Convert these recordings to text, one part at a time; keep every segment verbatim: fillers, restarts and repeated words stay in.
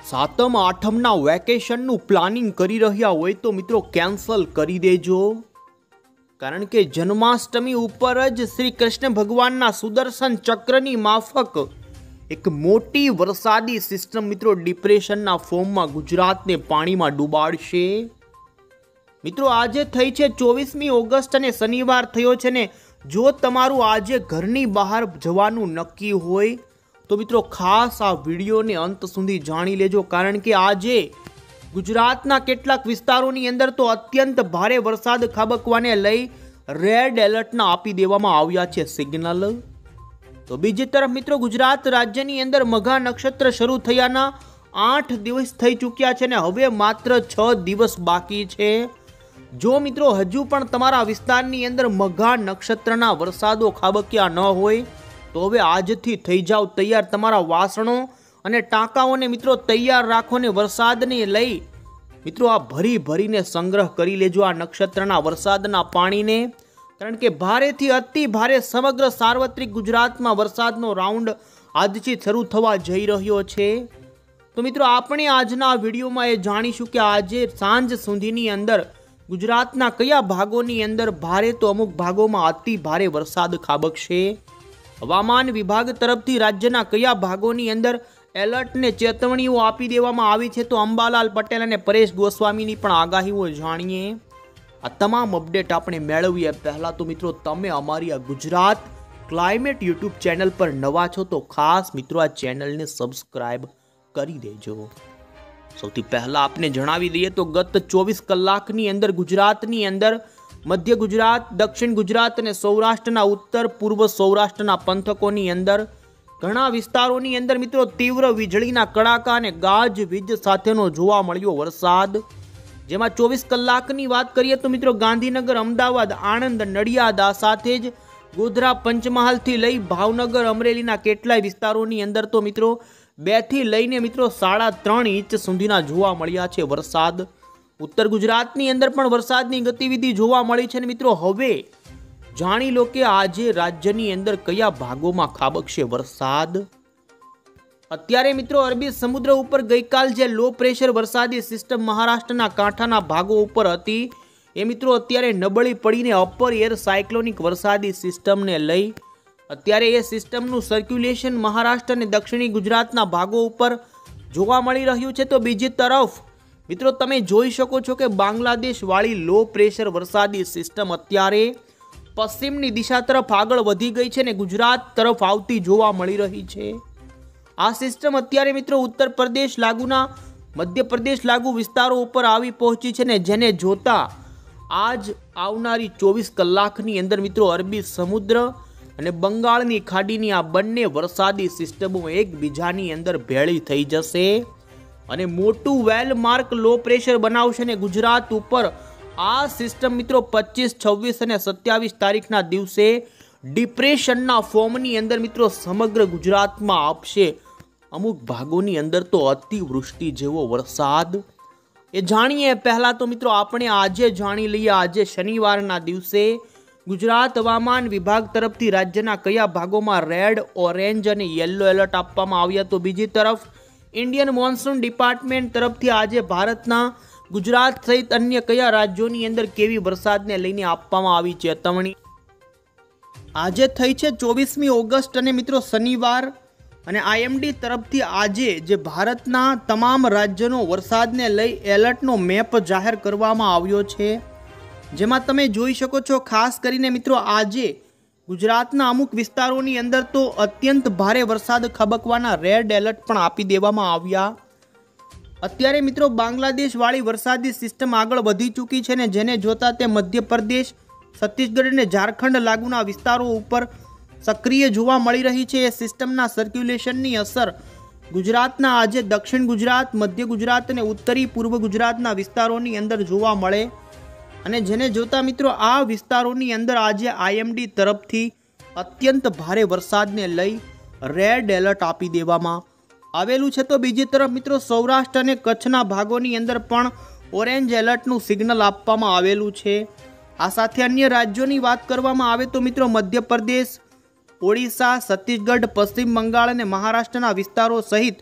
સાતમ આઠમના વેકેશનનું પ્લાનિંગ કરી રહ્યા હોય તો મિત્રો કેન્સલ કરી દેજો, કારણ કે જન્માષ્ટમી ઉપર જ શ્રી કૃષ્ણ ભગવાનના સુદર્શન ચક્રની માફક એક મોટી વરસાદી સિસ્ટમ મિત્રો ડિપ્રેશનના ફોર્મમાં ગુજરાતને પાણીમાં ડૂબાડશે। મિત્રો આજે થઈ છે ચોવીસમી ઓગસ્ટ અને શનિવાર થયો છે ને, જો તમારું આજે ઘરની બહાર જવાનું નક્કી હોય તો મિત્રો ખાસ આ વિડીયોને અંત સુધી જાણી લેજો, કારણ કે આજે ગુજરાતના કેટલાક વિસ્તારોની અંદર તો અત્યંત ભારે વરસાદ ખાબકવાને લઈ રેડ એલર્ટના આપી દેવામાં આવ્યા છે સિગ્નલ। તો બીજી તરફ મિત્રો ગુજરાત રાજ્યની અંદર મઘા નક્ષત્ર શરૂ થયાના આઠ દિવસ થઈ ચૂક્યા છે ને હવે માત્ર છ દિવસ બાકી છે। જો મિત્રો હજુ પણ તમારા વિસ્તારની અંદર મઘા નક્ષત્રના વરસાદો ખાબક્યા ન હોય તો હવે આજથી થઈ જાવ તૈયાર, તમારા વાસણો અને ટાંકાઓને મિત્રો તૈયાર રાખો ને વરસાદને લઈ મિત્રો આ ભરી ભરીને સંગ્રહ કરી લેજો આ નક્ષત્રના વરસાદના પાણીને, કારણ કે ભારેથી અતિ ભારે સમગ્ર સાર્વત્રિક ગુજરાતમાં વરસાદનો રાઉન્ડ આજથી શરૂ થવા જઈ રહ્યો છે। તો મિત્રો આપણે આજના વિડીયોમાં એ જાણીશું કે આજે સાંજ સુધીની અંદર ગુજરાતના કયા ભાગોની અંદર ભારે તો અમુક ભાગોમાં અતિ ભારે વરસાદ ખાબકશે, હવામાન વિભાગ તરફથી રાજ્યના કયા ભાગોની અંદર એલર્ટને ચેતવણીઓ આપી દેવામાં આવી છે, તો અંબાલાલ પટેલ અને પરેશ ગોસ્વામીની પણ આગાહીઓ જાણીએ। આ તમામ અપડેટ આપણે મેળવીએ પહેલા તો મિત્રો તમે અમારી આ ગુજરાત ક્લાઇમેટ યુટ્યુબ ચેનલ પર નવા છો તો ખાસ મિત્રો આ ચેનલને સબસ્ક્રાઇબ કરી દેજો। સૌથી પહેલા આપને જણાવી દઈએ તો ગત ચોવીસ કલાકની અંદર ગુજરાતની અંદર મધ્ય ગુજરાત, દક્ષિણ ગુજરાત અને સૌરાષ્ટ્રના ઉત્તર પૂર્વ સૌરાષ્ટ્રના પંથકોની અંદર ઘણા વિસ્તારોની અંદર મિત્રો તીવ્ર વીજળીના કડાકા અને ગાજવીજ સાથેનો જોવા મળ્યો વરસાદ, જેમાં ચોવીસ કલાકની વાત કરીએ તો મિત્રો ગાંધીનગર, અમદાવાદ, આણંદ, નડિયાદ આ સાથે જ ગોધરા, પંચમહાલથી લઈ ભાવનગર, અમરેલીના કેટલાય વિસ્તારોની અંદર તો મિત્રો બે થી લઈને મિત્રો સાડા ત્રણ ઇંચ સુધીના જોવા મળ્યા છે વરસાદ। ઉત્તર ગુજરાતની અંદર પણ વરસાદની ગતિવિધિ જોવા મળી છે ને મિત્રો હવે જાણી લો કે આજે રાજ્યની અંદર કયા ભાગોમાં ખાબકશે વરસાદ। અત્યારે મિત્રો અરબી સમુદ્ર ઉપર ગઈકાલ જે લો પ્રેશર વરસાદી સિસ્ટમ મહારાષ્ટ્રના કાંઠાના ભાગો ઉપર હતી એ મિત્રો અત્યારે નબળી પડીને અપર એર સાયક્લોનિક વરસાદી સિસ્ટમને લઈ અત્યારે એ સિસ્ટમનું સર્ક્યુલેશન મહારાષ્ટ્ર અને દક્ષિણી ગુજરાતના ભાગો ઉપર જોવા મળી રહ્યું છે। તો બીજી તરફ મિત્રો તમે જોઈ શકો છો કે બાંગ્લાદેશ વાળી લો પ્રેશર વરસાદી સિસ્ટમ અત્યારે પશ્ચિમની દિશા તરફ આગળ વધી ગઈ છે ને ગુજરાત તરફ આવતી જોવા મળી રહી છે। આ સિસ્ટમ અત્યારે મિત્રો ઉત્તર પ્રદેશ લાગુના મધ્યપ્રદેશ લાગુ વિસ્તારો ઉપર આવી પહોંચી છે ને જેને જોતા આજ આવનારી ચોવીસ કલાકની અંદર મિત્રો અરબી સમુદ્ર અને બંગાળની ખાડીની આ બંને વરસાદી સિસ્ટમો એકબીજાની અંદર ભેળી થઈ જશે અને મોટું વેલ માર્ક લો પ્રેશર બનાવશે ને ગુજરાત ઉપર આ સિસ્ટમ મિત્રો પચીસ, છવ્વીસ અને સત્યાવીસ તારીખના દિવસે ડિપ્રેશનના ફોર્મની અંદર મિત્રો સમગ્ર ગુજરાતમાં આપશે અમુક ભાગોની અંદર તો અતિવૃષ્ટિ જેવો વરસાદ। એ જાણીએ પહેલા તો મિત્રો આપણે આજે જાણી લઈએ આજે શનિવારના દિવસે ગુજરાત હવામાન વિભાગ તરફથી રાજ્યના કયા ભાગોમાં રેડ, ઓરેન્જ અને યલો એલર્ટ આપવામાં આવ્યા, તો બીજી તરફ ઇન્ડિયન મોન્સૂન ડિપાર્ટમેન્ટ તરફથી આજે ભારતના ગુજરાત સહિત અન્ય કયા રાજ્યોની અંદર કેવી વરસાદને લઈને આપવામાં આવી ચેતવણી। આજે થઈ છે ચોવીસમી ઓગસ્ટ અને મિત્રો શનિવાર અને આઈએમડી તરફથી આજે જે ભારતના તમામ રાજ્યોનો વરસાદને લઈ એલર્ટનો મેપ જાહેર કરવામાં આવ્યો છે, જેમાં તમે જોઈ શકો છો ખાસ કરીને મિત્રો આજે ગુજરાતના અમુક વિસ્તારોની અંદર તો અત્યંત ભારે વરસાદ ખાબકવાના રેડ એલર્ટ પણ આપી દેવામાં આવ્યા। અત્યારે મિત્રો બાંગ્લાદેશ વાળી વરસાદી સિસ્ટમ આગળ વધી ચૂકી છે ને જેને જોતા તે મધ્યપ્રદેશ, છત્તીસગઢ અને ઝારખંડ લાગુના વિસ્તારો ઉપર સક્રિય જોવા મળી રહી છે। એ સિસ્ટમના સર્ક્યુલેશનની અસર ગુજરાતના આજે દક્ષિણ ગુજરાત, મધ્ય ગુજરાત અને ઉત્તરી પૂર્વ ગુજરાતના વિસ્તારોની અંદર જોવા મળે અને જેને જોતા મિત્રો આ વિસ્તારોની અંદર આજે આઈએમડી તરફથી અત્યંત ભારે વરસાદને લઈ રેડ એલર્ટ આપી દેવામાં આવેલું છે। તો બીજી તરફ મિત્રો સૌરાષ્ટ્ર અને કચ્છના ભાગોની અંદર પણ ઓરેન્જ એલર્ટનું સિગ્નલ આપવામાં આવેલું છે। આ સાથે અન્ય રાજ્યોની વાત કરવામાં આવે તો મિત્રો મધ્યપ્રદેશ, ઓડિશા, છત્તીસગઢ, પશ્ચિમ બંગાળ અને મહારાષ્ટ્રના વિસ્તારો સહિત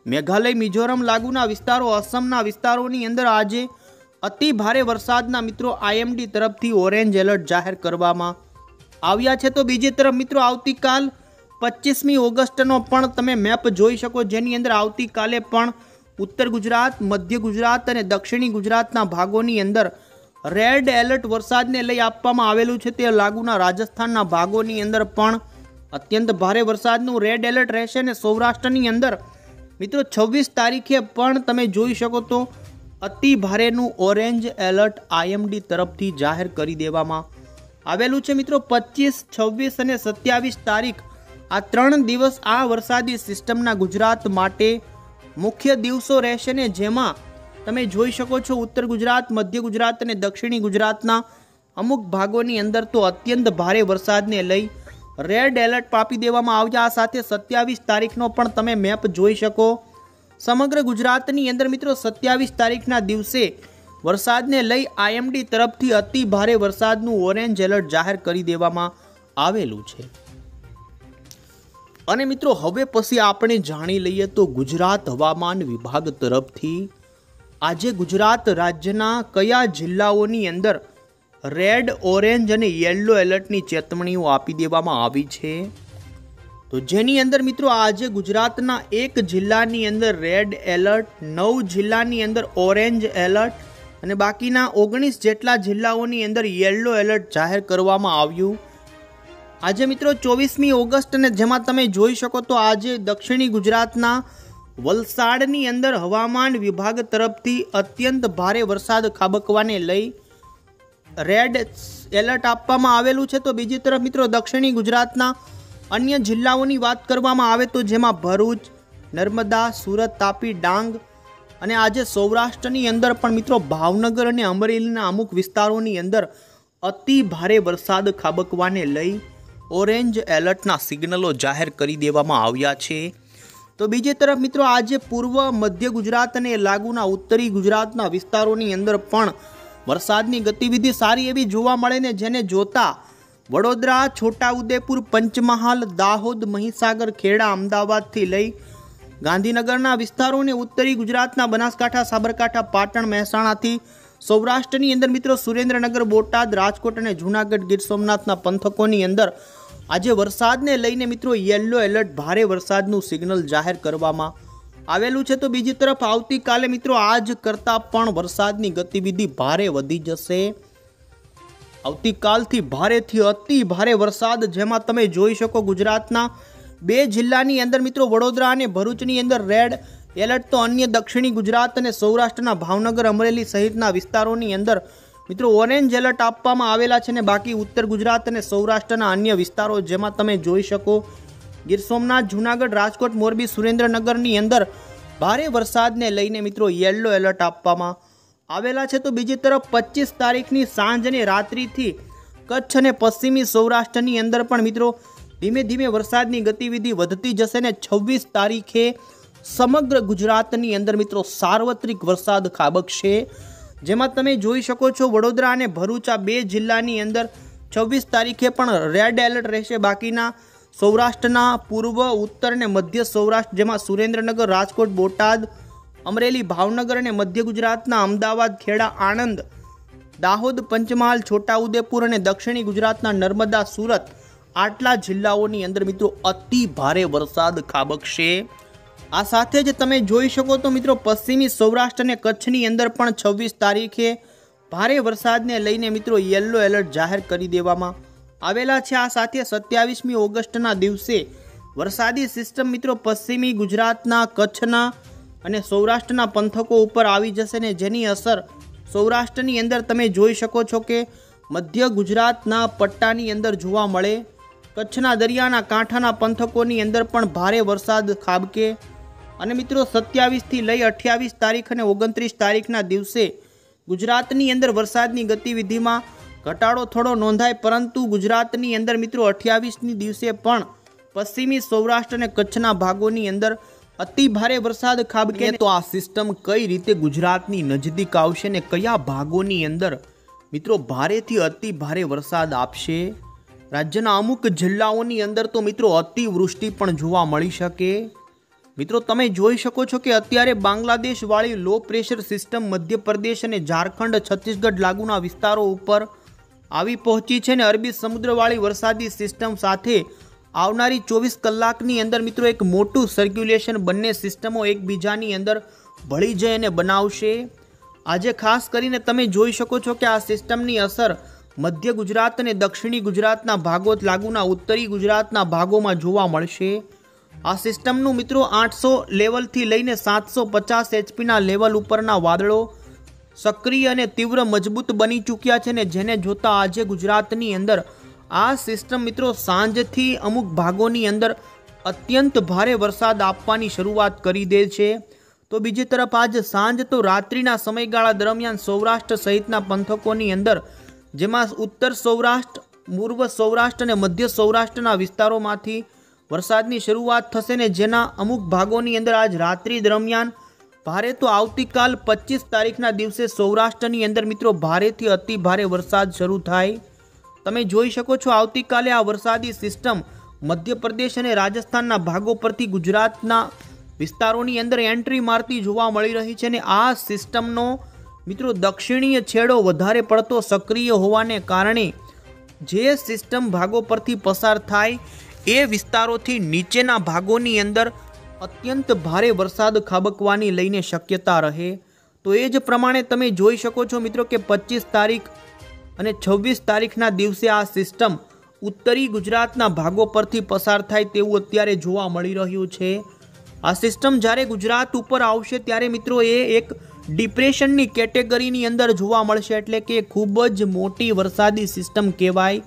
મેઘાલય, મિઝોરમ લાગુના વિસ્તારો, અસમના વિસ્તારોની અંદર આજે અતિ ભારે વરસાદના મિત્રો આઈએમડી તરફથી ઓરેન્જ એલર્ટ જાહેર કરવામાં આવ્યા છે। તો બીજી તરફ મિત્રો આવતીકાલ પચીસમી ઓગસ્ટનો પણ તમે મેપ જોઈ શકો, જેની અંદર આવતીકાલે પણ ઉત્તર ગુજરાત, મધ્ય ગુજરાત અને દક્ષિણી ગુજરાતના ભાગોની અંદર રેડ એલર્ટ વરસાદને લઈ આપવામાં આવેલું છે। તે લાગુના રાજસ્થાનના ભાગોની અંદર પણ અત્યંત ભારે વરસાદનું રેડ એલર્ટ રહેશે અને સૌરાષ્ટ્રની અંદર મિત્રો છવ્વીસ તારીખે પણ તમે જોઈ શકો તો અતિ ભારેનું ઓરેન્જ એલર્ટ આઈએમડી તરફથી જાહેર કરી દેવામાં આવેલું છે। મિત્રો પચીસ, છવ્વીસ અને સત્યાવીસ તારીખ આ ત્રણ દિવસ આ વરસાદી સિસ્ટમના ગુજરાત માટે મુખ્ય દિવસો રહેશે ને જેમાં તમે જોઈ શકો છો ઉત્તર ગુજરાત, મધ્ય ગુજરાત અને દક્ષિણી ગુજરાતના અમુક ભાગોની અંદર તો અત્યંત ભારે વરસાદને લઈ રેડ એલર્ટ આપી દેવામાં આવ્યા। આ સાથે સત્યાવીસ તારીખનો પણ તમે મેપ જોઈ શકો। સમગ્ર ગુજરાતની અંદર મિત્રો સત્યાવીસ તારીખના દિવસે વરસાદને લઈ આઈએમડી તરફથી અતિ ભારે વરસાદનું ઓરેન્જ એલર્ટ જાહેર કરી દેવામાં આવેલું છે। અને મિત્રો હવે પછી આપણે જાણી લઈએ તો ગુજરાત હવામાન વિભાગ તરફથી આજે ગુજરાત રાજ્યના કયા જિલ્લાઓની અંદર રેડ, ઓરેન્જ અને યેલો એલર્ટની ચેતવણીઓ આપી દેવામાં આવી છે। તો જેની અંદર મિત્રો આજે ગુજરાતના એક જિલ્લાની અંદર રેડ એલર્ટ, નવ જિલ્લાની અંદર ઓરેન્જ એલર્ટ અને બાકીના ઓગણીસ જેટલા જિલ્લાઓની અંદર યેલો એલર્ટ જાહેર કરવામાં આવ્યું આજે મિત્રો ચોવીસમી ઓગસ્ટ, અને જેમાં તમે જોઈ શકો તો આજે દક્ષિણી ગુજરાતના વલસાડની અંદર હવામાન વિભાગ તરફથી અત્યંત ભારે વરસાદ ખાબકવાને લઈ રેડ એલર્ટ આપવામાં આવેલું છે। તો બીજી તરફ મિત્રો દક્ષિણી ગુજરાતના અન્ય જિલ્લાઓની વાત કરવામાં આવે તો જેમાં ભરૂચ, નર્મદા, સુરત, તાપી, ડાંગ અને આજે સૌરાષ્ટ્રની અંદર પણ મિત્રો ભાવનગર અને અમરેલીના અમુક વિસ્તારોની અંદર અતિ ભારે વરસાદ ખાબકવાને લઈ ઓરેન્જ એલર્ટના સિગ્નલો જાહેર કરી દેવામાં આવ્યા છે। તો બીજી તરફ મિત્રો આજે પૂર્વ, મધ્ય ગુજરાત અને લાગુના ઉત્તરી ગુજરાતના વિસ્તારોની અંદર પણ વરસાદની ગતિવિધિ સારી એવી જોવા મળે ને જેને જોતા વડોદરા, છોટાઉદેપુર, પંચમહાલ, દાહોદ, મહીસાગર, ખેડા, અમદાવાદથી લઈ ગાંધીનગરના વિસ્તારોને ઉત્તરી ગુજરાતના બનાસકાંઠા, સાબરકાંઠા, પાટણ, મહેસાણાથી સૌરાષ્ટ્રની અંદર મિત્રો સુરેન્દ્રનગર, બોટાદ, રાજકોટ અને જૂનાગઢ, ગીર સોમનાથના પંથકોની અંદર આજે વરસાદને લઈને મિત્રો યેલો એલર્ટ ભારે વરસાદનું સિગ્નલ જાહેર કરવામાં આવેલું છે। તો બીજી તરફ આવતીકાલે મિત્રો આજ કરતાં પણ વરસાદની ગતિવિધિ ભારે વધી જશે। આવતીકાલથી ભારેથી અતિ ભારે વરસાદ, જેમાં તમે જોઈ શકો ગુજરાતના બે જિલ્લાની અંદર મિત્રો વડોદરા અને ભરૂચની અંદર રેડ એલર્ટ, તો અન્ય દક્ષિણી ગુજરાત અને સૌરાષ્ટ્રના ભાવનગર, અમરેલી સહિતના વિસ્તારોની અંદર મિત્રો ઓરેન્જ એલર્ટ આપવામાં આવેલા છે ને બાકી ઉત્તર ગુજરાત અને સૌરાષ્ટ્રના અન્ય વિસ્તારો જેમાં તમે જોઈ શકો ગીર સોમનાથ, જૂનાગઢ, રાજકોટ, મોરબી, સુરેન્દ્રનગરની અંદર ભારે વરસાદને લઈને મિત્રો યેલો એલર્ટ આપવામાં આવેલા છે। તો બીજી તરફ પચીસ તારીખની સાંજ અને રાત્રિથી કચ્છ અને પશ્ચિમી સૌરાષ્ટ્રની અંદર પણ મિત્રો ધીમે ધીમે વરસાદની ગતિવિધિ વધતી જશે ને છવ્વીસ તારીખે સમગ્ર ગુજરાતની અંદર મિત્રો સાર્વત્રિક વરસાદ ખાબકશે, જેમાં તમે જોઈ શકો છો વડોદરા અને ભરૂચ આ બે જિલ્લાની અંદર છવ્વીસ તારીખે પણ રેડ એલર્ટ રહેશે। બાકીના સૌરાષ્ટ્રના પૂર્વ, ઉત્તર અને મધ્ય સૌરાષ્ટ્ર જેમાં સુરેન્દ્રનગર, રાજકોટ, બોટાદ, અમરેલી, ભાવનગર અને મધ્ય ગુજરાતના અમદાવાદ, ખેડા, આણંદ, દાહોદ, પંચમહાલ, છોટાઉદેપુર અને દક્ષિણી ગુજરાતના નર્મદા, સુરત આટલા જિલ્લાઓની અંદર મિત્રો અતિ ભારે વરસાદ ખાબકશે। આ સાથે જ તમે જોઈ શકો તો મિત્રો પશ્ચિમી સૌરાષ્ટ્ર અને કચ્છની અંદર પણ છવ્વીસ તારીખે ભારે વરસાદને લઈને મિત્રો યેલો એલર્ટ જાહેર કરી દેવામાં આવેલા છે। આ સાથે સત્યાવીસમી ઓગસ્ટના દિવસે વરસાદી સિસ્ટમ મિત્રો પશ્ચિમી ગુજરાતના, કચ્છના અને સૌરાષ્ટ્રના પંથકો ઉપર આવી જશે ને જેની અસર સૌરાષ્ટ્રની અંદર તમે જોઈ શકો છો કે મધ્ય ગુજરાતના પટ્ટાની અંદર જોવા મળે। કચ્છના દરિયાના કાંઠાના પંથકોની અંદર પણ ભારે વરસાદ ખાબકે અને મિત્રો સત્યાવીસથી લઈ અઠ્યાવીસ તારીખ અને ઓગણત્રીસ તારીખના દિવસે ગુજરાતની અંદર વરસાદની ગતિવિધિમાં ઘટાડો થોડો નોંધાય, પરંતુ ગુજરાતની અંદર મિત્રો અઠ્યાવીસની દિવસે પણ પશ્ચિમી સૌરાષ્ટ્ર અને કચ્છના ભાગોની અંદર અતિ ભારે વરસાદ ખાબકે। તો આ સિસ્ટમ કઈ રીતે ગુજરાતની નજીક આવશે ને કયા ભાગોની અંદર મિત્રો ભારેથી અતિ ભારે વરસાદ આપશે? રાજ્યના અમુક જિલ્લાઓની અંદર તો મિત્રો અતિવૃષ્ટિ પણ જોવા મળી શકે, મિત્રો તમે જોઈ શકો છો કે અત્યારે બાંગ્લાદેશ વાળી લો પ્રેશર સિસ્ટમ મધ્યપ્રદેશ અને ઝારખંડ છત્તીસગઢ લાગુના વિસ્તારો ઉપર આવી પહોંચી છે ને અરબી સમુદ્ર વાળી વરસાદી સિસ્ટમ સાથે આવનારી ચોવીસ કલાકની અંદર મિત્રો એક મોટું સર્ક્યુલેશન બંને સિસ્ટમો એકબીજાની અંદર ભળી જાય અને બનાવશે। આજે ખાસ કરીને તમે જોઈ શકો છો કે આ સિસ્ટમની અસર મધ્ય ગુજરાત અને દક્ષિણી ગુજરાતના ભાગો લાગુના ઉત્તરી ગુજરાતના ભાગોમાં જોવા મળશે। આ સિસ્ટમનું મિત્રો આઠસો લેવલથી લઈને સાતસો પચાસ એચપીના લેવલ ઉપરના વાદળો સક્રિય અને તીવ્ર મજબૂત બની ચૂક્યા છે ને જેને જોતા આજે ગુજરાતની અંદર આ સિસ્ટમ મિત્રો સાંજથી અમુક ભાગોની અંદર અત્યંત ભારે વરસાદ આપવાની શરૂઆત કરી દે છે। તો બીજી તરફ આજ સાંજ તો રાત્રિના સમયગાળા દરમિયાન સૌરાષ્ટ્ર સહિતના પંથકોની અંદર જેમાં ઉત્તર સૌરાષ્ટ્ર, પૂર્વ સૌરાષ્ટ્ર અને મધ્ય સૌરાષ્ટ્રના વિસ્તારોમાંથી વરસાદની શરૂઆત થશે ને જેના અમુક ભાગોની અંદર આજ રાત્રિ દરમિયાન ભારે તો આવતીકાલ પચીસ તારીખના દિવસે સૌરાષ્ટ્રની અંદર મિત્રો ભારેથી અતિ ભારે વરસાદ શરૂ થાય। તમે જોઈ શકો છો આવતીકાલે આ વરસાદી સિસ્ટમ મધ્યપ્રદેશ અને રાજસ્થાનના ભાગો પરથી ગુજરાતના વિસ્તારોની અંદર એન્ટ્રી મારતી જોવા મળી રહી છે ને આ સિસ્ટમનો મિત્રો દક્ષિણીય છેડો વધારે પડતો સક્રિય હોવાને કારણે જે સિસ્ટમ ભાગો પરથી પસાર થાય એ વિસ્તારોથી નીચેના ભાગોની અંદર અત્યંત ભારે વરસાદ ખાબકવાની લઈને શક્યતા રહે। તો એ જ પ્રમાણે તમે જોઈ શકો છો મિત્રો કે પચીસ તારીખ અને છવ્વીસ તારીખના દિવસે આ સિસ્ટમ ઉત્તરી ગુજરાતના ભાગો પરથી પસાર થાય તેવું અત્યારે જોવા મળી રહ્યું છે। આ સિસ્ટમ જ્યારે ગુજરાત ઉપર આવશે ત્યારે મિત્રો એ એક ડિપ્રેશનની કેટેગરીની અંદર જોવા મળશે એટલે કે ખૂબ જ મોટી વરસાદી સિસ્ટમ કહેવાય।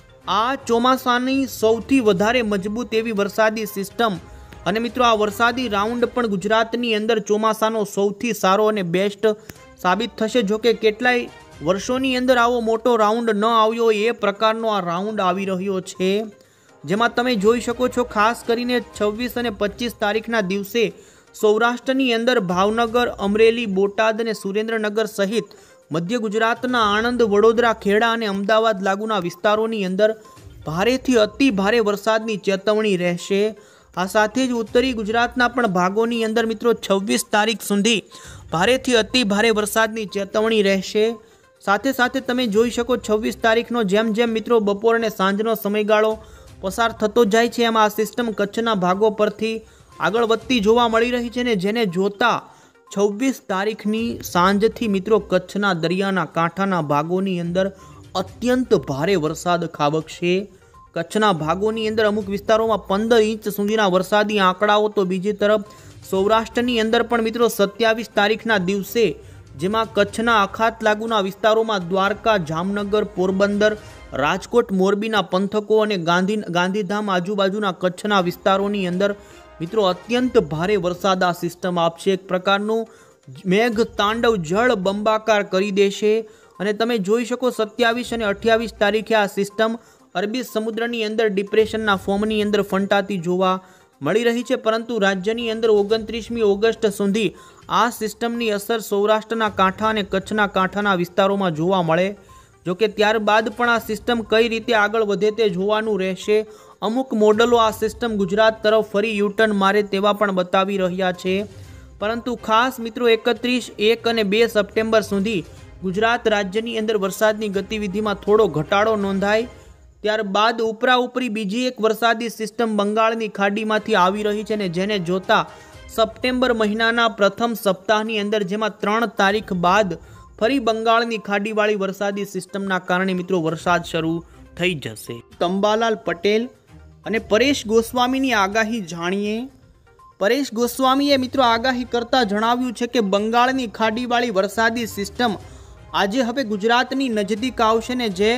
આ ચોમાસાની સૌથી વધારે મજબૂત એવી વરસાદી સિસ્ટમ અને મિત્રો આ વરસાદી રાઉન્ડ પણ ગુજરાતની અંદર ચોમાસાનો સૌથી સારો અને બેસ્ટ સાબિત થશે। જો કે કેટલાય વર્ષોની અંદર આવો મોટો રાઉન્ડ ન આવ્યો એ પ્રકારનો આ રાઉન્ડ આવી રહ્યો છે જેમાં તમે જોઈ શકો છો ખાસ કરીને છવ્વીસ અને પચીસ તારીખના દિવસે સૌરાષ્ટ્રની અંદર ભાવનગર, અમરેલી, બોટાદ અને સુરેન્દ્રનગર સહિત મધ્ય ગુજરાતના આણંદ, વડોદરા, ખેડા અને અમદાવાદ લાગુના વિસ્તારોની અંદર ભારેથી અતિ ભારે વરસાદની ચેતવણી રહેશે। આ સાથે જ ઉત્તરી ગુજરાતના પણ ભાગોની અંદર મિત્રો છવ્વીસ તારીખ સુધી ભારેથી અતિ ભારે વરસાદની ચેતવણી રહેશે। સાથે સાથે તમે જોઈ શકો છવ્વીસ તારીખનો જેમ જેમ મિત્રો બપોર અને સાંજનો સમયગાળો પસાર થતો જાય છે એમાં આ સિસ્ટમ કચ્છના ભાગો પરથી આગળ વધતી જોવા મળી રહી છે ને જેને જોતા છવ્વીસ તારીખની સાંજથી મિત્રો કચ્છના દરિયાના કાંઠાના ભાગોની અંદર અત્યંત ભારે વરસાદ ખાબકશે। કચ્છના ભાગોની અંદર અમુક વિસ્તારોમાં પંદર ઇંચ સુધીના વરસાદી આંકડાઓ તો બીજી તરફ સૌરાષ્ટ્રની અંદર પણ મિત્રો સત્યાવીસ તારીખના દિવસે જેમાં કચ્છના અખાત લાગુના વિસ્તારોમાં દ્વારકા, જામનગર, પોરબંદર, રાજકોટ, મોરબીના પંથકો અને ગાંધી ગાંધીધામ આજુબાજુના કચ્છના વિસ્તારોની અંદર મિત્રો અત્યંત ભારે વરસાદ આ સિસ્ટમ આપશે। એક પ્રકારનું મેઘ તાંડવ જળ બંબાકાર કરી દેશે અને તમે જોઈ શકો સત્યાવીસ અને અઠ્યાવીસ તારીખે આ સિસ્ટમ અરબી સમુદ્રની અંદર ડિપ્રેશનના ફોર્મની અંદર ફંટાતી જોવા મળી રહી છે પરંતુ રાજ્યની અંદર ઓગણત્રીસમી ઓગસ્ટ સુધી આ સિસ્ટમની અસર સૌરાષ્ટ્રના કાંઠા અને કચ્છના કાંઠાના વિસ્તારોમાં જોવા મળે। જોકે ત્યારબાદ પણ આ સિસ્ટમ કઈ રીતે આગળ વધે તે જોવાનું રહેશે। અમુક મોડલો આ સિસ્ટમ ગુજરાત તરફ ફરી યુટર્ન મારે તેવા પણ બતાવી રહ્યા છે પરંતુ ખાસ મિત્રો એકત્રીસ એક અને બે સપ્ટેમ્બર સુધી ગુજરાત રાજ્યની અંદર વરસાદની ગતિવિધિમાં થોડો ઘટાડો નોંધાય ત્યારબાદ ઉપરા ઉપરી બીજી એક વરસાદી સિસ્ટમ બંગાળની ખાડીમાંથી આવી રહી છે ને જેને જોતા સપ્ટેમ્બર મહિનાના પ્રથમ સપ્તાહની અંદર જેમાં ત્રણ તારીખ બાદ ફરી બંગાળની ખાડીવાળી વરસાદી સિસ્ટમના કારણે મિત્રો વરસાદ શરૂ થઈ જશે। તંબાલાલ પટેલ અને પરેશ ગોસ્વામીની આગાહી જાણીએ। પરેશ ગોસ્વામીએ મિત્રો આગાહી કરતા જણાવ્યું છે કે બંગાળની ખાડીવાળી વરસાદી સિસ્ટમ આજે હવે ગુજરાતની નજીક આવશે ને જે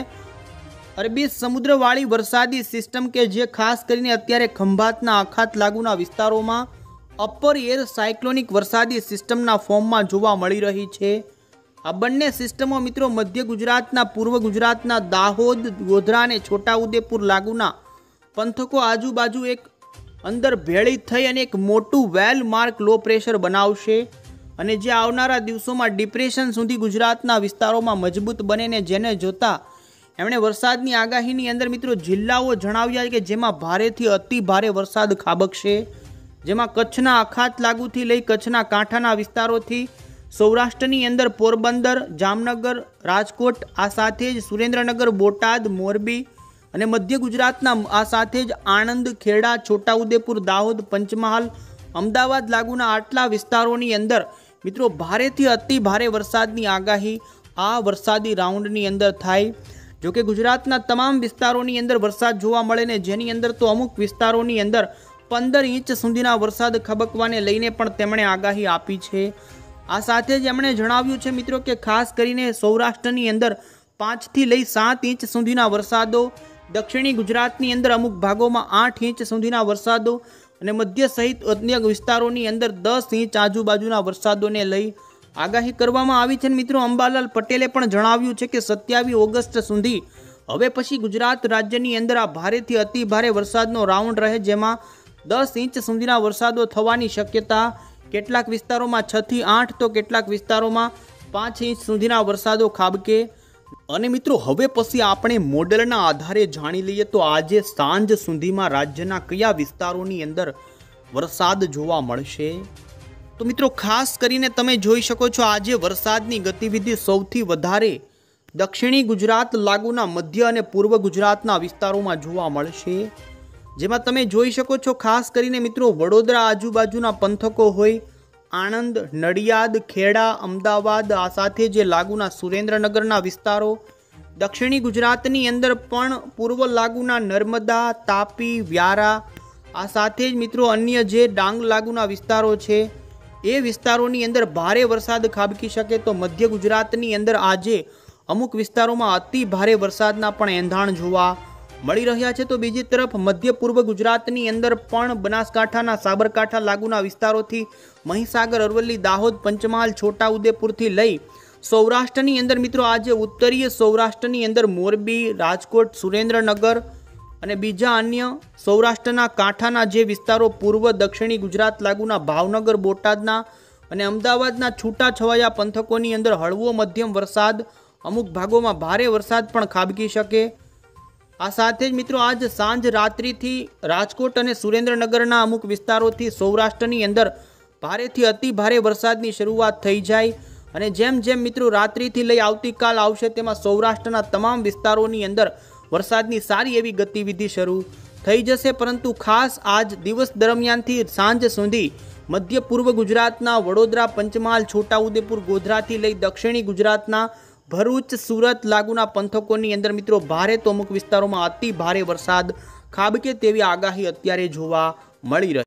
અરબી સમુદ્રવાળી વરસાદી સિસ્ટમ કે જે ખાસ કરીને અત્યારે ખંભાતના અખાત લાગુના વિસ્તારોમાં અપર એર સાયક્લોનિક વરસાદી સિસ્ટમના ફોર્મમાં જોવા મળી રહી છે। આ બંને સિસ્ટમો મિત્રો મધ્ય ગુજરાતના, પૂર્વ ગુજરાતના દાહોદ, ગોધરા અને છોટાઉદેપુર લાગુના પંથકો આજુબાજુ એક અંદર ભેળી થઈ અને એક મોટું વેલ માર્ક લો પ્રેશર બનાવશે અને જે આવનારા દિવસોમાં ડિપ્રેશન સુધી ગુજરાતના વિસ્તારોમાં મજબૂત બને ને જેને જોતા એમણે વરસાદની આગાહીની અંદર મિત્રો જિલ્લાઓ જણાવ્યા કે જેમાં ભારેથી અતિ ભારે વરસાદ ખાબકશે। જેમાં કચ્છના અખાત લાગુથી લઈ કચ્છના કાંઠાના વિસ્તારોથી સૌરાષ્ટ્રની અંદર પોરબંદર, જામનગર, રાજકોટ, આ સાથે જ સુરેન્દ્રનગર, બોટાદ, મોરબી અને મધ્ય ગુજરાતના આ સાથે જ આણંદ, ખેડા, છોટાઉદેપુર, દાહોદ, પંચમહાલ, અમદાવાદ લાગુના આટલા વિસ્તારોની અંદર મિત્રો ભારેથી અતિ ભારે વરસાદની આગાહી આ વરસાદી રાઉન્ડની અંદર થાય। જોકે ગુજરાતના તમામ વિસ્તારોની અંદર વરસાદ જોવા મળે ને જેની અંદર તો અમુક વિસ્તારોની અંદર પંદર ઇંચ સુધીના વરસાદ ખબકવાને લઈને પણ તેમણે આગાહી આપી છે। આ સાથે જ એમણે જણાવ્યું છે મિત્રો કે ખાસ કરીને સૌરાષ્ટ્રની અંદર પાંચથી લઈ સાત ઇંચ સુધીના વરસાદો, દક્ષિણી ગુજરાતની અંદર અમુક ભાગોમાં આઠ ઇંચ સુધીના વરસાદો અને મધ્ય સહિત અન્ય વિસ્તારોની અંદર દસ ઇંચ આજુબાજુના વરસાદોને લઈ આગાહી કરવામાં આવી છે। મિત્રો અંબાલાલ પટેલે પણ જણાવ્યું છે કે સત્યાવીસ ઓગસ્ટ સુધી હવે પછી ગુજરાત રાજ્યની અંદર આ ભારેથી અતિ ભારે વરસાદનો રાઉન્ડ રહે, જેમાં દસ ઇંચ સુધીના વરસાદો થવાની શક્યતા, કેટલાક વિસ્તારોમાં છ થી આઠ તો કેટલાક વિસ્તારોમાં પાંચ ઇંચ સુધીના વરસાદો ખાબકે। અને મિત્રો હવે પછી આપણે મોડેલના આધારે જાણી લઈએ તો આજે સાંજ સુધીમાં રાજ્યના કયા વિસ્તારોની અંદર વરસાદ જોવા મળશે। તો મિત્રો ખાસ કરીને તમે જોઈ શકો છો આજે વરસાદની ગતિવિધિ સૌથી વધારે દક્ષિણી ગુજરાત લાગુના મધ્ય અને પૂર્વ ગુજરાતના વિસ્તારોમાં જોવા મળશે, જેમાં તમે જોઈ શકો છો ખાસ કરીને મિત્રો વડોદરા આજુબાજુના પંથકો હોય, આણંદ, નડિયાદ, ખેડા, અમદાવાદ, આ સાથે જે લાગુના સુરેન્દ્રનગરના વિસ્તારો, દક્ષિણી ગુજરાતની અંદર પણ પૂર્વ લાગુના નર્મદા, તાપી, વ્યારા, આ સાથે જ મિત્રો અન્ય જે ડાંગ લાગુના વિસ્તારો છે એ વિસ્તારોની અંદર ભારે વરસાદ ખાબકી શકે। તો મધ્ય ગુજરાતની અંદર આજે અમુક વિસ્તારોમાં અતિ ભારે વરસાદના પણ એંધાણ જોવા મળી રહ્યા છે। તો બીજી તરફ મધ્ય પૂર્વ ગુજરાતની અંદર પણ બનાસકાંઠાના સાબરકાંઠા લાગુના વિસ્તારોથી મહીસાગર, અરવલ્લી, દાહોદ, પંચમહાલ, છોટાઉદેપુરથી લઈ સૌરાષ્ટ્રની અંદર મિત્રો આજે ઉત્તરીય સૌરાષ્ટ્રની અંદર મોરબી, રાજકોટ, સુરેન્દ્રનગર અને બીજા અન્ય સૌરાષ્ટ્રના કાંઠાના જે વિસ્તારો પૂર્વ દક્ષિણી ગુજરાત લાગુના ભાવનગર, બોટાદના અને અમદાવાદના છૂટાછવાયા પંથકોની અંદર હળવો મધ્યમ વરસાદ, અમુક ભાગોમાં ભારે વરસાદ પણ ખાબકી શકે। આ સાથે જ મિત્રો આજ સાંજ રાત્રિથી રાજકોટ અને સુરેન્દ્રનગરના અમુક વિસ્તારોથી સૌરાષ્ટ્રની અંદર ભારેથી અતિ ભારે વરસાદની શરૂઆત થઈ જાય અને જેમ જેમ મિત્રો રાત્રિથી લઈ આવતીકાલ આવશે તેમાં સૌરાષ્ટ્રના તમામ વિસ્તારોની અંદર વરસાદની સારી એવી ગતિવિધિ શરૂ થઈ જશે। પરંતુ ખાસ આજ દિવસ દરમિયાનથી સાંજ સુધી મધ્ય પૂર્વ ગુજરાતના વડોદરા, પંચમહાલ, છોટાઉદેપુર, ગોધરાથી લઈ દક્ષિણી ગુજરાતના ભરૂચ, સુરત લાગુના પંથકોની અંદર મિત્રો ભારે તો અમુક વિસ્તારોમાં અતિ ભારે વરસાદ ખાબકે તેવી આગાહી અત્યારે જોવા મળી રહી।